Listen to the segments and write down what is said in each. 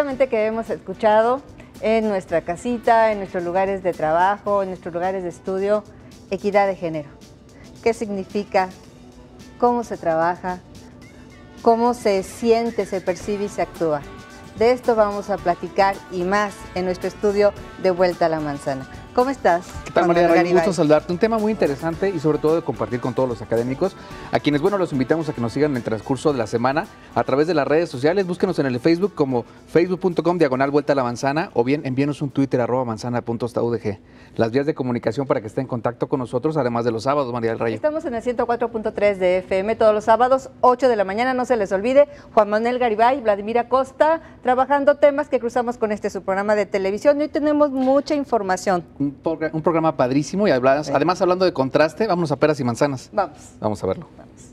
seguramente que hemos escuchado en nuestra casita, en nuestros lugares de trabajo, en nuestros lugares de estudio, equidad de género. ¿Qué significa? ¿Cómo se trabaja? ¿Cómo se siente, se percibe y se actúa? De esto vamos a platicar y más en nuestro estudio de Vuelta a la Manzana. ¿Cómo estás? ¿Qué tal, María? Un gusto saludarte. Un tema muy interesante y sobre todo de compartir con todos los académicos, a quienes, bueno, los invitamos a que nos sigan en el transcurso de la semana a través de las redes sociales. Búsquenos en el Facebook como facebook.com/Vuelta a la Manzana, o bien envíenos un Twitter @manzana.udg. Las vías de comunicación para que estén en contacto con nosotros, además de los sábados, María del Rayo. Estamos en el 104.3 de FM todos los sábados, 8 de la mañana, no se les olvide. Juan Manuel Garibay, Vladimir Acosta, trabajando temas que cruzamos con su programa de televisión. Y hoy tenemos mucha información. Un programa padrísimo y además hablando de contraste, vámonos a peras y manzanas. Vamos. Vamos a verlo. Vamos.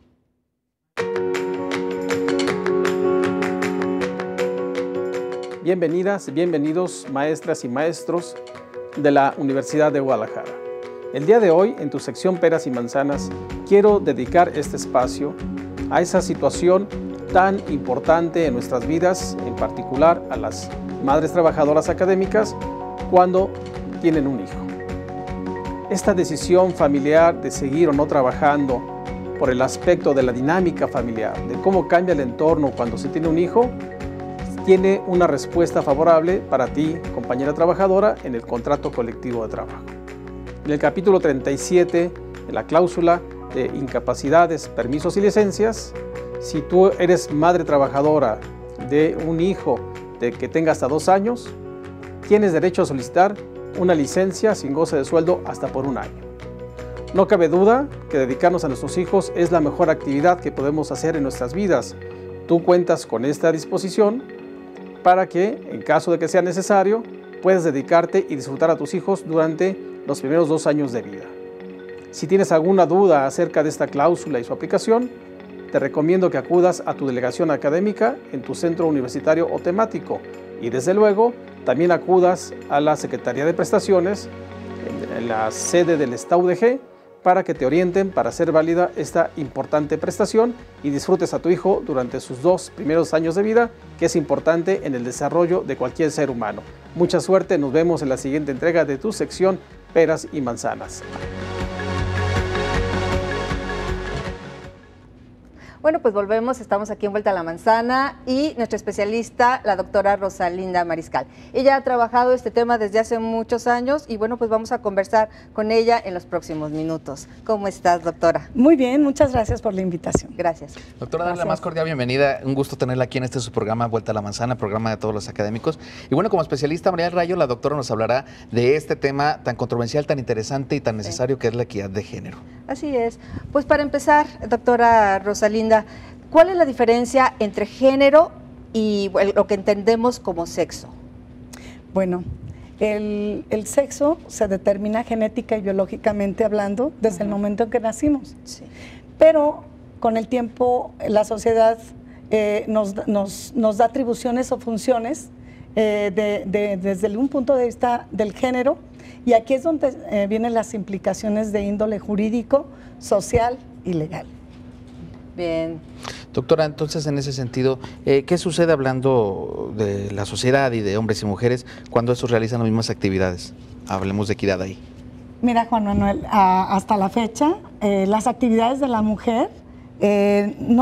Bienvenidas y bienvenidos, maestras y maestros de la Universidad de Guadalajara. El día de hoy, en tu sección Peras y Manzanas, quiero dedicar este espacio a esa situación tan importante en nuestras vidas, en particular a las madres trabajadoras académicas, cuando tienen un hijo. Esta decisión familiar de seguir o no trabajando por el aspecto de la dinámica familiar, de cómo cambia el entorno cuando se tiene un hijo, tiene una respuesta favorable para ti, compañera trabajadora, en el contrato colectivo de trabajo. En el capítulo 37 de la cláusula de incapacidades, permisos y licencias, si tú eres madre trabajadora de un hijo de que tenga hasta 2 años, tienes derecho a solicitar una licencia sin goce de sueldo hasta por 1 año. No cabe duda que dedicarnos a nuestros hijos es la mejor actividad que podemos hacer en nuestras vidas. Tú cuentas con esta disposición para que, en caso de que sea necesario, puedas dedicarte y disfrutar a tus hijos durante los primeros 2 años de vida. Si tienes alguna duda acerca de esta cláusula y su aplicación, te recomiendo que acudas a tu delegación académica en tu centro universitario o temático y, desde luego, también acudas a la Secretaría de Prestaciones en la sede del STAUDG para que te orienten para hacer válida esta importante prestación y disfrutes a tu hijo durante sus 2 primeros años de vida, que es importante en el desarrollo de cualquier ser humano. Mucha suerte, nos vemos en la siguiente entrega de tu sección Peras y Manzanas. Bueno, pues volvemos, estamos aquí en Vuelta a la Manzana y nuestra especialista, la doctora Rosalinda Mariscal. Ella ha trabajado este tema desde hace muchos años y bueno, pues vamos a conversar con ella en los próximos minutos. ¿Cómo estás, doctora? Muy bien, muchas gracias por la invitación. Gracias. Doctora, darle la más cordial bienvenida. Un gusto tenerla aquí en su programa Vuelta a la Manzana, programa de todos los académicos. Y bueno, como especialista, María del Rayo, la doctora nos hablará de este tema tan controversial, tan interesante y tan necesario que es la equidad de género. Así es. Pues para empezar, doctora Rosalinda, ¿cuál es la diferencia entre género y lo que entendemos como sexo? Bueno, el sexo se determina genética y biológicamente hablando desde el momento en que nacimos. Sí. Pero con el tiempo la sociedad nos da atribuciones o funciones desde un punto de vista del género, y aquí es donde vienen las implicaciones de índole jurídico, social y legal. Bien. Doctora, entonces en ese sentido, ¿qué sucede hablando de la sociedad y de hombres y mujeres cuando estos realizan las mismas actividades? Hablemos de equidad ahí. Mira, Juan Manuel, hasta la fecha, las actividades de la mujer no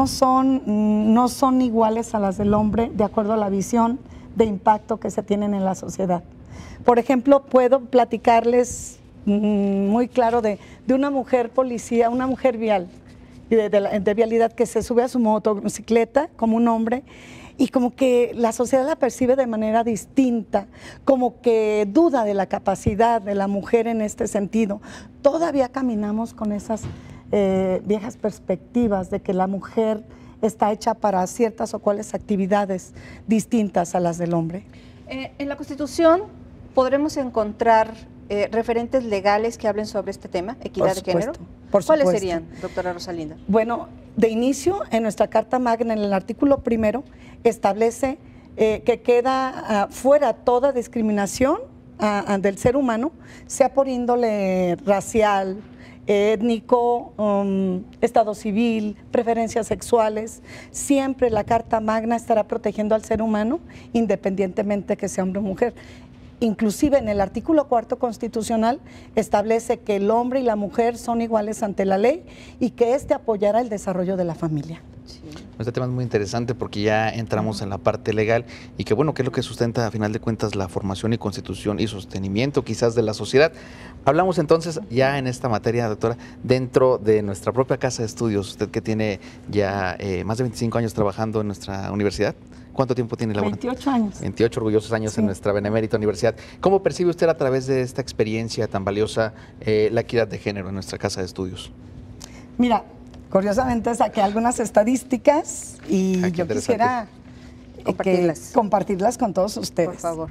son iguales a las del hombre de acuerdo a la visión de impacto que se tienen en la sociedad. Por ejemplo, puedo platicarles muy claro de una mujer policía, una mujer vial, de vialidad, que se sube a su motocicleta como un hombre y como que la sociedad la percibe de manera distinta, como que duda de la capacidad de la mujer en este sentido. Todavía caminamos con esas viejas perspectivas de que la mujer está hecha para ciertas o cuales actividades distintas a las del hombre. En la Constitución podremos encontrar referentes legales que hablen sobre este tema, equidad de género. ¿Cuáles serían, doctora Rosalinda? Bueno, de inicio, en nuestra Carta Magna, en el artículo 1, establece que queda fuera toda discriminación del ser humano, sea por índole racial, étnico, estado civil, preferencias sexuales. Siempre la Carta Magna estará protegiendo al ser humano, independientemente que sea hombre o mujer. Inclusive en el artículo 4 constitucional establece que el hombre y la mujer son iguales ante la ley y que éste apoyará el desarrollo de la familia. Sí. Este tema es muy interesante porque ya entramos en la parte legal y que bueno, que es lo que sustenta a final de cuentas la formación y constitución y sostenimiento quizás de la sociedad. Hablamos entonces ya en esta materia, doctora, dentro de nuestra propia casa de estudios, usted que tiene ya más de 25 años trabajando en nuestra universidad. ¿Cuánto tiempo tiene laborando? 28 años. 28 orgullosos años Sí. en nuestra benemérita universidad. ¿Cómo percibe usted a través de esta experiencia tan valiosa la equidad de género en nuestra casa de estudios? Mira, curiosamente saqué algunas estadísticas y qué yo interesante. quisiera compartirlas con todos ustedes. Por favor.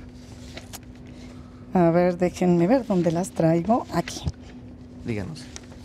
A ver, déjenme ver dónde las traigo. Aquí. Díganos.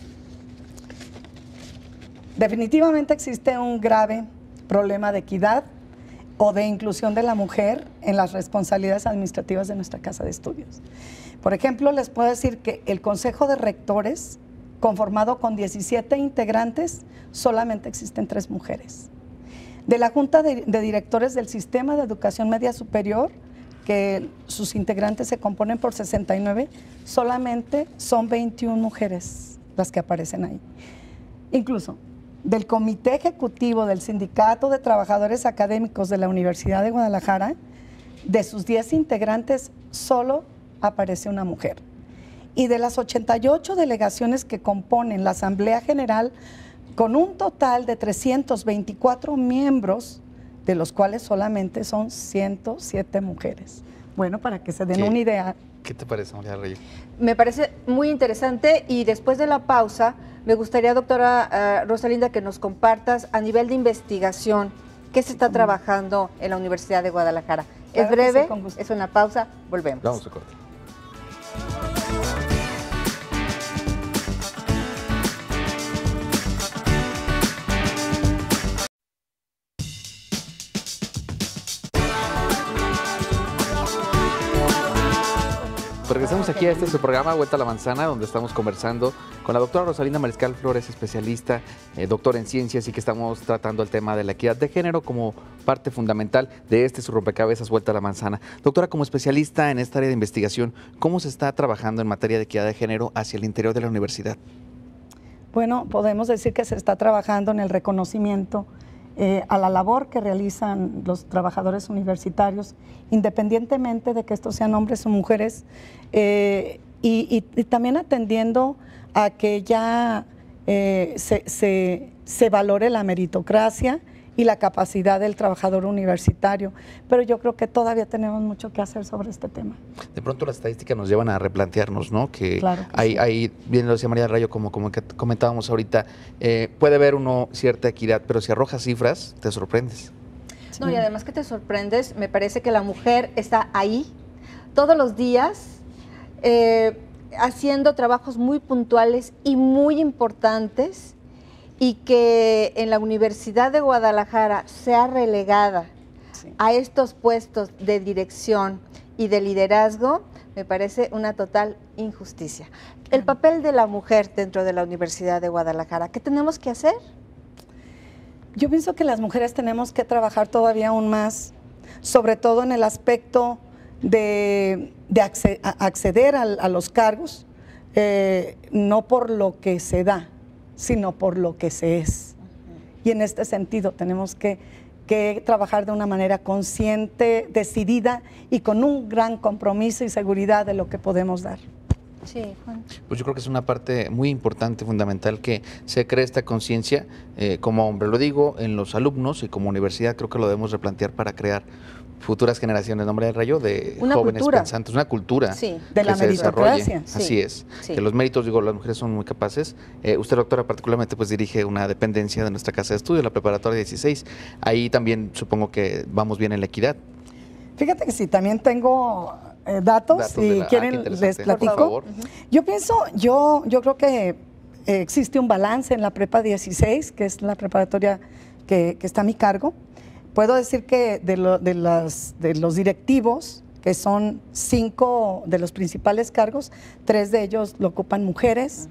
Definitivamente existe un grave problema de equidad o de inclusión de la mujer en las responsabilidades administrativas de nuestra casa de estudios. Por ejemplo, les puedo decir que el Consejo de Rectores, conformado con 17 integrantes, solamente existen 3 mujeres. De la Junta de Directores del Sistema de Educación Media Superior, que sus integrantes se componen por 69, solamente son 21 mujeres las que aparecen ahí. Incluso del Comité Ejecutivo del Sindicato de Trabajadores Académicos de la Universidad de Guadalajara, de sus 10 integrantes solo aparece una mujer. Y de las 88 delegaciones que componen la Asamblea General, con un total de 324 miembros, de los cuales solamente son 107 mujeres. Bueno, para que se den una idea. ¿Qué te parece, María Reyes? Me parece muy interesante y después de la pausa me gustaría, doctora Rosalinda, que nos compartas a nivel de investigación qué se está trabajando en la Universidad de Guadalajara. Claro Es que breve, sí, con gusto. es una pausa, volvemos. Vamos a corte. Regresamos aquí a su programa Vuelta a la Manzana, donde estamos conversando con la doctora Rosalinda Mariscal Flores, especialista, doctora en ciencias, y que estamos tratando el tema de la equidad de género como parte fundamental de su rompecabezas Vuelta a la Manzana. Doctora, como especialista en esta área de investigación, ¿cómo se está trabajando en materia de equidad de género hacia el interior de la universidad? Bueno, podemos decir que se está trabajando en el reconocimiento a la labor que realizan los trabajadores universitarios, independientemente de que estos sean hombres o mujeres, y también atendiendo a que ya se valore la meritocracia y la capacidad del trabajador universitario. Pero yo creo que todavía tenemos mucho que hacer sobre este tema. De pronto las estadísticas nos llevan a replantearnos, ¿no? Que claro que hay, bien lo decía María Rayo, como que comentábamos ahorita, puede haber cierta equidad, pero si arrojas cifras, te sorprendes. No, y además que te sorprendes, me parece que la mujer está ahí todos los días haciendo trabajos muy puntuales y muy importantes, y que en la Universidad de Guadalajara sea relegada a estos puestos de dirección y de liderazgo, me parece una total injusticia. El papel de la mujer dentro de la Universidad de Guadalajara, ¿qué tenemos que hacer? Yo pienso que las mujeres tenemos que trabajar todavía aún más, sobre todo en el aspecto de acceder a los cargos, no por lo que se da, sino por lo que se es. Y en este sentido tenemos que trabajar de una manera consciente, decidida y con un gran compromiso y seguridad de lo que podemos dar. Sí, Juan. Pues yo creo que es una parte muy importante, fundamental, que se cree esta conciencia, como hombre lo digo, en los alumnos, y como universidad creo que lo debemos replantear para crear futuras generaciones, nombre del Rayo, de una jóvenes cultura. pensantes, una cultura Sí. De la que se meritocracia. desarrolle. Sí. Así es, Sí. que los méritos, digo, las mujeres son muy capaces. Usted, doctora, particularmente pues dirige una dependencia de nuestra casa de estudio, la preparatoria 16. Ahí también supongo que vamos bien en la equidad. Fíjate que sí, también tengo datos, si quieren qué les interesante. platico. Por favor. Yo pienso, yo creo que existe un balance en la prepa 16, que es la preparatoria que está a mi cargo. Puedo decir que de los directivos, que son 5 de los principales cargos, 3 de ellos lo ocupan mujeres,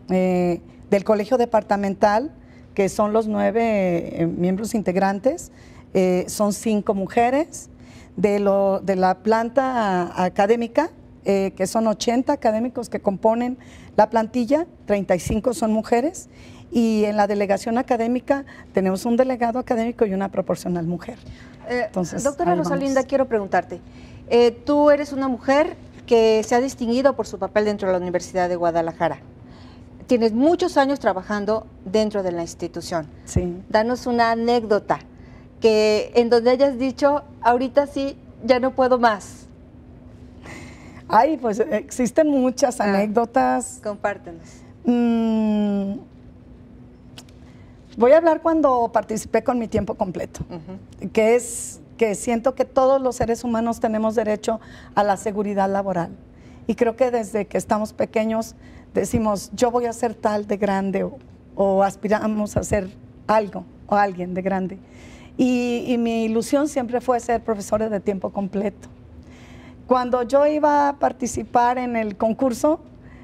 del colegio departamental, que son los 9 miembros integrantes, son 5 mujeres. De la planta académica, que son 80 académicos que componen la plantilla, 35 son mujeres, y en la delegación académica tenemos un delegado académico y una proporcional mujer. Entonces, doctora Rosalinda, quiero preguntarte, tú eres una mujer que se ha distinguido por su papel dentro de la Universidad de Guadalajara. Tienes muchos años trabajando dentro de la institución. Sí. Danos una anécdota en donde hayas dicho, ahorita sí, ya no puedo más. Ay, pues existen muchas anécdotas. Compártenos. Voy a hablar cuando participé con mi tiempo completo, que es que siento que todos los seres humanos tenemos derecho a la seguridad laboral. Y creo que desde que estamos pequeños decimos, yo voy a ser tal de grande, o aspiramos a ser algo o alguien de grande. Y mi ilusión siempre fue ser profesora de tiempo completo. Cuando yo iba a participar en el concurso,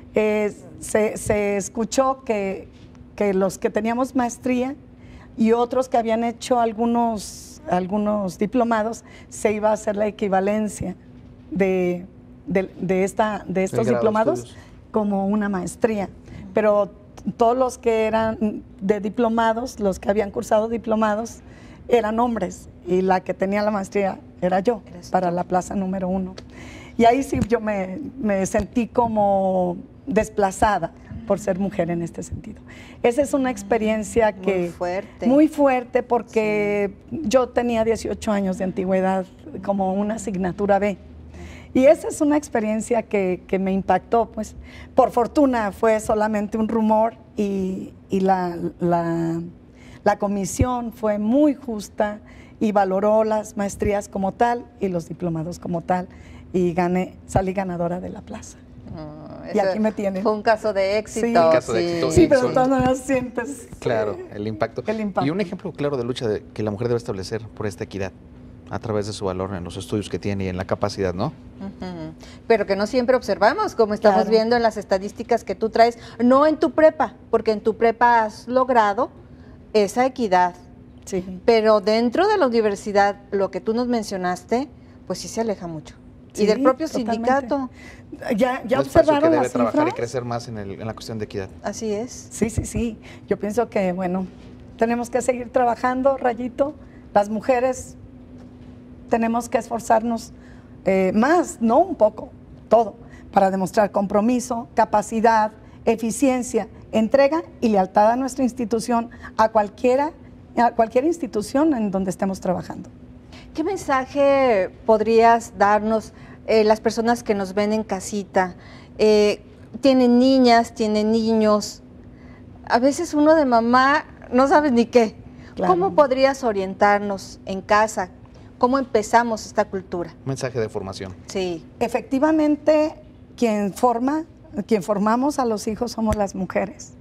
se escuchó que los que teníamos maestría y otros que habían hecho algunos diplomados, se iba a hacer la equivalencia de estos diplomados como una maestría. Pero todos los que eran de diplomados, los que habían cursado diplomados, eran hombres, y la que tenía la maestría era yo, para la plaza número 1. Y ahí sí yo me sentí como desplazada por ser mujer en este sentido. Esa es una experiencia que muy fuerte, porque yo tenía 18 años de antigüedad como una asignatura B. Y esa es una experiencia que me impactó, pues. Por fortuna fue solamente un rumor, y la comisión fue muy justa y valoró las maestrías como tal y los diplomados como tal, y salí ganadora de la plaza. Y aquí me tienen. Fue un caso de éxito. Sí, un caso de éxito. Sí, pero de todas maneras sientes. Claro, el impacto. Y un ejemplo claro de lucha que la mujer debe establecer por esta equidad, a través de su valor en los estudios que tiene y en la capacidad, ¿no? Pero que no siempre observamos, como estamos viendo en las estadísticas que tú traes, no en tu prepa, porque en tu prepa has logrado esa equidad. Sí. Pero dentro de la universidad, lo que tú nos mencionaste, pues sí se aleja mucho. Sí, y del propio totalmente. sindicato. Ya Un espacio observaron que debe las trabajar cifras. y crecer más en la cuestión de equidad. Así es. Sí. Yo pienso que, bueno, tenemos que seguir trabajando, Rayito. Las mujeres tenemos que esforzarnos más, no un poco, todo, para demostrar compromiso, capacidad, eficiencia, entrega y lealtad a nuestra institución, a cualquier institución en donde estemos trabajando. ¿Qué mensaje podrías darnos las personas que nos ven en casita? Tienen niñas, tienen niños. A veces uno de mamá no sabe ni qué. Claro. ¿Cómo podrías orientarnos en casa? ¿Cómo empezamos esta cultura? Un mensaje de formación. Sí. Efectivamente, quien formamos a los hijos somos las mujeres.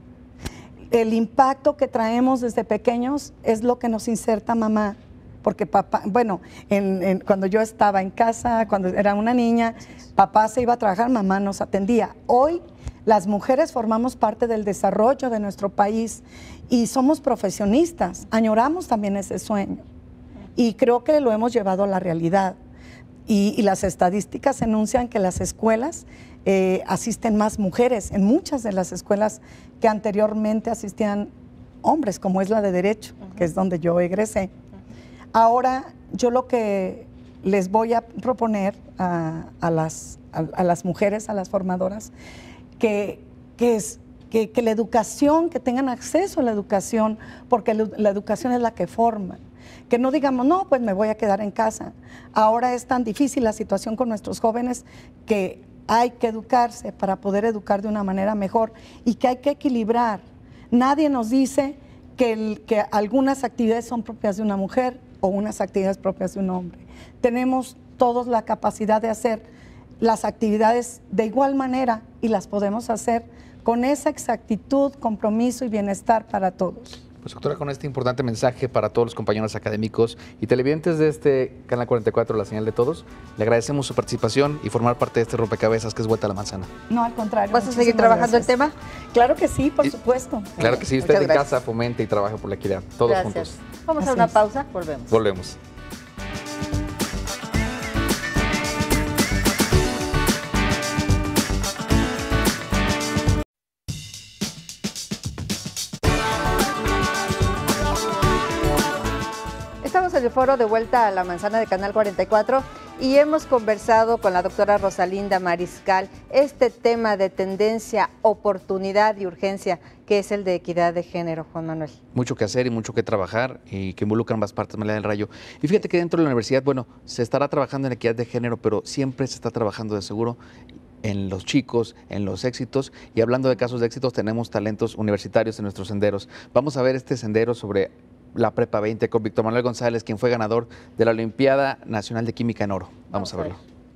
El impacto que traemos desde pequeños es lo que nos inserta mamá. Porque papá, bueno, cuando yo estaba en casa, cuando era una niña, papá se iba a trabajar, mamá nos atendía. Hoy las mujeres formamos parte del desarrollo de nuestro país y somos profesionistas, añoramos también ese sueño. Y creo que lo hemos llevado a la realidad. Y las estadísticas enuncian que las escuelas asisten más mujeres, en muchas de las escuelas que anteriormente asistían hombres, como es la de Derecho, que es donde yo egresé. Ahora, yo lo que les voy a proponer a las mujeres, a las formadoras, que la educación, que tengan acceso a la educación, porque la educación es la que forma. Que no digamos, no, pues me voy a quedar en casa. Ahora es tan difícil la situación con nuestros jóvenes que hay que educarse para poder educar de una manera mejor y que hay que equilibrar. Nadie nos dice que algunas actividades son propias de una mujer o unas actividades propias de un hombre. Tenemos todos la capacidad de hacer las actividades de igual manera y las podemos hacer con esa exactitud, compromiso y bienestar para todos. Pues doctora, con este importante mensaje para todos los compañeros académicos y televidentes de este Canal 44, La Señal de Todos, le agradecemos su participación y formar parte de este rompecabezas que es Vuelta a la Manzana. No, al contrario. ¿Vas a seguir trabajando el tema? Claro que sí, por supuesto. Claro que sí, usted en casa fomente y trabaje por la equidad, todos juntos. Vamos a una pausa, volvemos. Volvemos. Estamos en el foro de Vuelta a la Manzana de Canal 44 y hemos conversado con la doctora Rosalinda Mariscal este tema de tendencia, oportunidad y urgencia, que es el de equidad de género, Juan Manuel. Mucho que hacer y mucho que trabajar y que involucra ambas partes, María del Rayo. Y fíjate que dentro de la universidad, bueno, se estará trabajando en equidad de género, pero siempre se está trabajando de seguro en los chicos, en los éxitos. Y hablando de casos de éxitos, tenemos talentos universitarios en nuestros senderos. Vamos a ver este sendero sobre la Prepa 20 con Víctor Manuel González, quien fue ganador de la Olimpiada Nacional de Química en Oro. Vamos a verlo.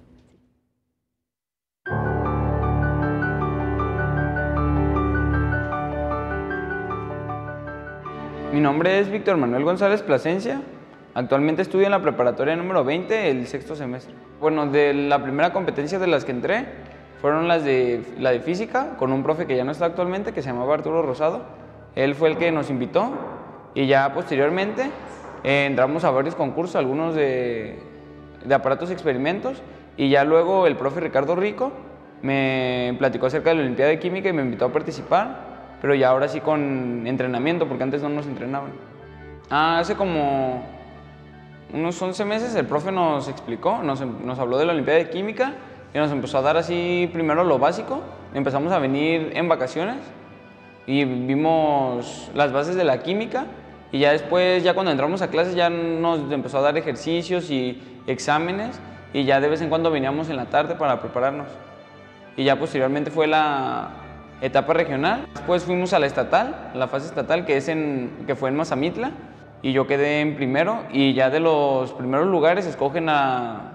Mi nombre es Víctor Manuel González Plasencia. Actualmente estudio en la preparatoria número 20, el 6º semestre. Bueno, de la primera competencia de las que entré fueron la de física, con un profe que ya no está actualmente, que se llamaba Arturo Rosado. Él fue el que nos invitó. Y ya posteriormente entramos a varios concursos, algunos de aparatos y experimentos, y ya luego el profe Ricardo Rico me platicó acerca de la Olimpiada de Química y me invitó a participar, pero ya ahora sí con entrenamiento, porque antes no nos entrenaban. Hace como unos 11 meses el profe nos explicó, nos habló de la Olimpiada de Química y nos empezó a dar así primero lo básico. Empezamos a venir en vacaciones y vimos las bases de la química. Y ya después, ya cuando entramos a clases, ya nos empezó a dar ejercicios y exámenes, y ya de vez en cuando veníamos en la tarde para prepararnos. Y ya posteriormente fue la etapa regional. Después fuimos a la estatal, la fase estatal, que fue en Mazamitla, y yo quedé en primero, y ya de los primeros lugares escogen a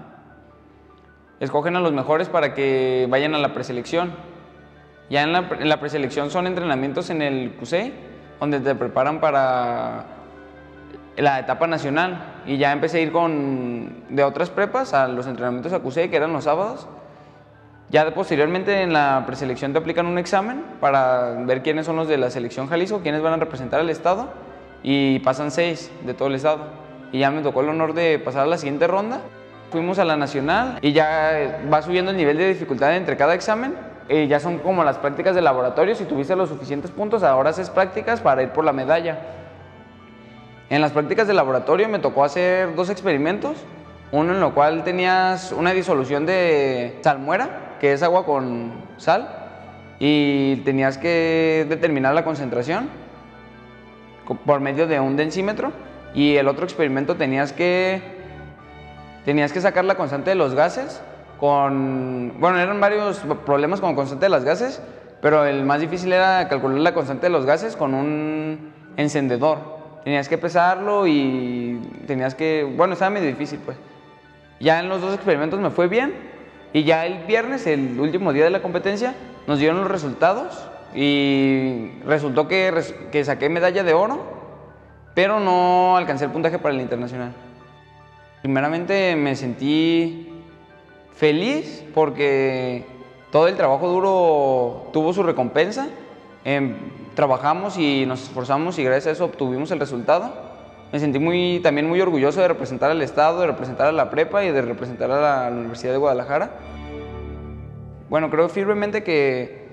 los mejores para que vayan a la preselección. Ya en la preselección son entrenamientos en el CUSEI, donde te preparan para la etapa nacional, y ya empecé a ir de otras prepas a los entrenamientos a CUSEI, que eran los sábados. Ya posteriormente en la preselección te aplican un examen para ver quiénes son los de la selección Jalisco, quiénes van a representar al estado, y pasan 6 de todo el estado. Y ya me tocó el honor de pasar a la siguiente ronda. Fuimos a la nacional y ya va subiendo el nivel de dificultad entre cada examen. Ya son como las prácticas de laboratorio. Si tuviste los suficientes puntos, ahora haces prácticas para ir por la medalla. En las prácticas de laboratorio me tocó hacer 2 experimentos. Uno en lo cual tenías una disolución de salmuera, que es agua con sal, y tenías que determinar la concentración por medio de un densímetro. Y el otro experimento tenías que sacar la constante de los gases bueno, eran varios problemas con la constante de los gases, pero el más difícil era calcular la constante de los gases con un encendedor. Tenías que pesarlo y bueno, estaba medio difícil pues. Ya en los 2 experimentos me fue bien, y ya el viernes, el último día de la competencia, nos dieron los resultados y resultó que saqué medalla de oro, pero no alcancé el puntaje para el internacional. Primeramente me sentí feliz porque todo el trabajo duro tuvo su recompensa. Trabajamos y nos esforzamos y gracias a eso obtuvimos el resultado. Me sentí también muy orgulloso de representar al estado, de representar a la prepa y de representar a la Universidad de Guadalajara. Bueno, creo firmemente que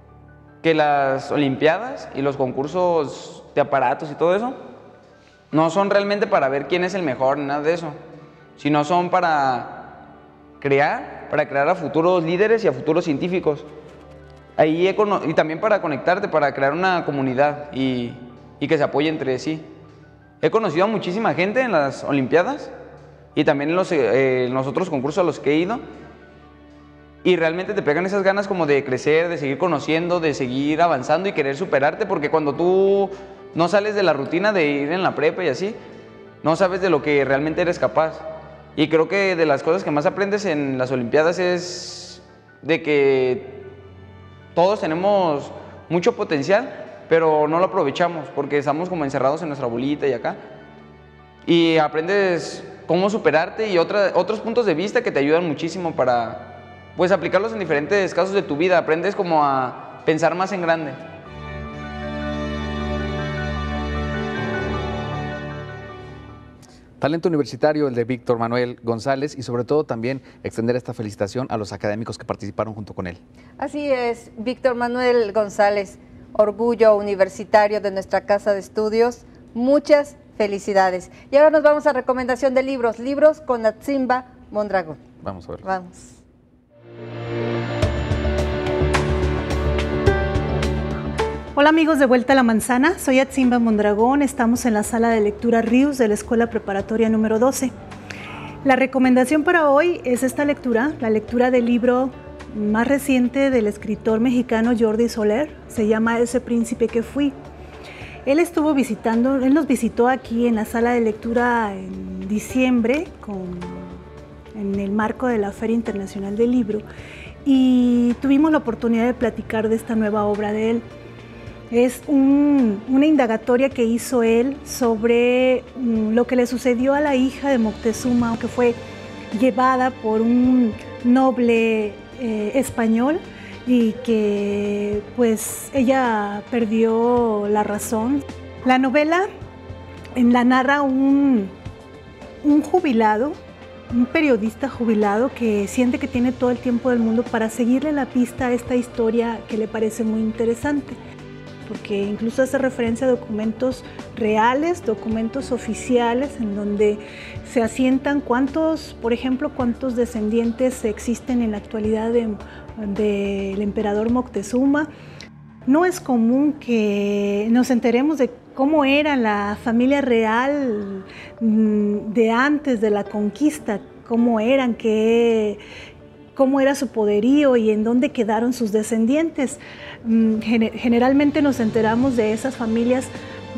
las olimpiadas y los concursos de aparatos y todo eso no son realmente para ver quién es el mejor, nada de eso, sino son para crear a futuros líderes y a futuros científicos. Y también para conectarte, para crear una comunidad y que se apoye entre sí. He conocido a muchísima gente en las olimpiadas y también en los otros concursos a los que he ido, y realmente te pegan esas ganas como de crecer, de seguir conociendo, de seguir avanzando y querer superarte, porque cuando tú no sales de la rutina de ir en la prepa y así, no sabes de lo que realmente eres capaz. Y creo que de las cosas que más aprendes en las olimpiadas es de que todos tenemos mucho potencial, pero no lo aprovechamos porque estamos como encerrados en nuestra bolita y acá. Y aprendes cómo superarte y otros puntos de vista que te ayudan muchísimo para, pues, aplicarlos en diferentes casos de tu vida. Aprendes como a pensar más en grande. Talento universitario el de Víctor Manuel González y sobre todo también extender esta felicitación a los académicos que participaron junto con él. Así es, Víctor Manuel González, orgullo universitario de nuestra casa de estudios. Muchas felicidades. Y ahora nos vamos a recomendación de libros, libros con Atsimba Mondragón. Vamos a ver. Vamos. Hola amigos de Vuelta a la Manzana, soy Atsimba Mondragón, estamos en la sala de lectura Ríos de la Escuela Preparatoria número 12. La recomendación para hoy es esta lectura, la lectura del libro más reciente del escritor mexicano Jordi Soler, se llama Ese príncipe que fui. Él nos visitó aquí en la sala de lectura en diciembre en el marco de la Feria Internacional del Libro y tuvimos la oportunidad de platicar de esta nueva obra de él. Es una indagatoria que hizo él sobre lo que le sucedió a la hija de Moctezuma, que fue llevada por un noble español y que pues ella perdió la razón. La novela la narra un jubilado, un periodista jubilado que siente que tiene todo el tiempo del mundo para seguirle la pista a esta historia que le parece muy interesante, porque incluso hace referencia a documentos reales, documentos oficiales, en donde se asientan por ejemplo, cuántos descendientes existen en la actualidad del emperador Moctezuma. No es común que nos enteremos de cómo era la familia real de antes de la conquista, cómo era su poderío y en dónde quedaron sus descendientes. Generalmente nos enteramos de esas familias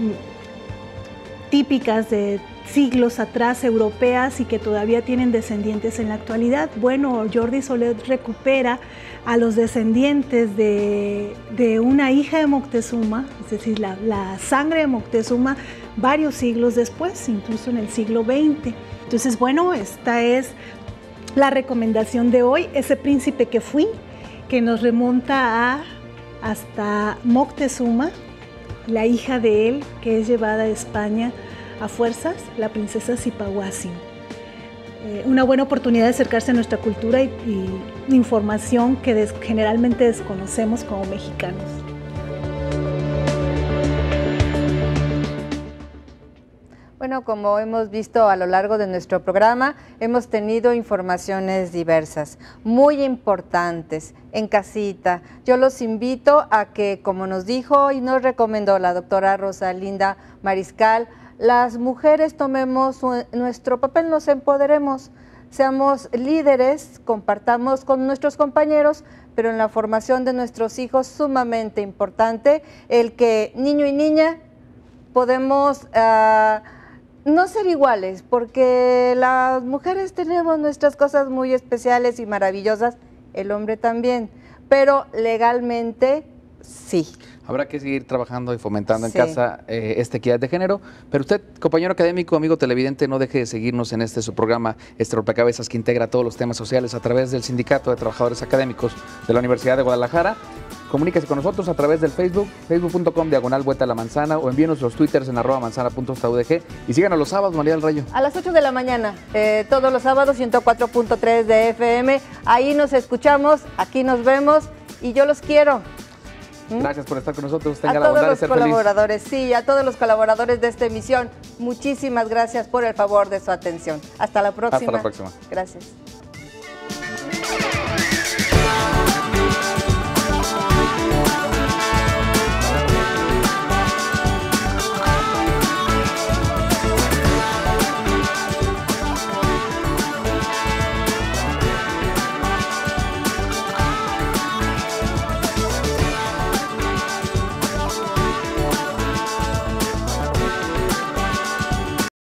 típicas de siglos atrás, europeas, y que todavía tienen descendientes en la actualidad. Bueno, Jordi Soler recupera a los descendientes de una hija de Moctezuma, es decir, la sangre de Moctezuma varios siglos después, incluso en el siglo XX. Entonces, bueno, esta es la recomendación de hoy, Ese príncipe que fui, que nos remonta hasta Moctezuma, la hija de él, que es llevada a España a fuerzas, la princesa Zipahuatzin. Una buena oportunidad de acercarse a nuestra cultura y información que generalmente desconocemos como mexicanos. Bueno, como hemos visto a lo largo de nuestro programa, hemos tenido informaciones diversas, muy importantes, en casita. Yo los invito a que, como nos dijo y nos recomendó la doctora Rosalinda Mariscal, las mujeres tomemos nuestro papel, nos empoderemos, seamos líderes, compartamos con nuestros compañeros, pero en la formación de nuestros hijos sumamente importante el que niño y niña podemos no ser iguales, porque las mujeres tenemos nuestras cosas muy especiales y maravillosas, el hombre también, pero legalmente sí. Habrá que seguir trabajando y fomentando en casa esta equidad de género, pero usted, compañero académico, amigo televidente, no deje de seguirnos en su programa, Rompecabezas, que integra todos los temas sociales a través del Sindicato de Trabajadores Académicos de la Universidad de Guadalajara. Comuníquese con nosotros a través del Facebook, facebook.com/Vuelta a la Manzana, o envíenos los twitters en @manzana.udg y síganos los sábados, María del Rayo. A las 8 de la mañana, todos los sábados, 104.3 de FM, ahí nos escuchamos, aquí nos vemos y yo los quiero. Gracias por estar con nosotros. Tenga a la bondad todos de los ser colaboradores, feliz. sí, a todos los colaboradores de esta emisión, muchísimas gracias por el favor de su atención. Hasta la próxima. Hasta la próxima. Gracias.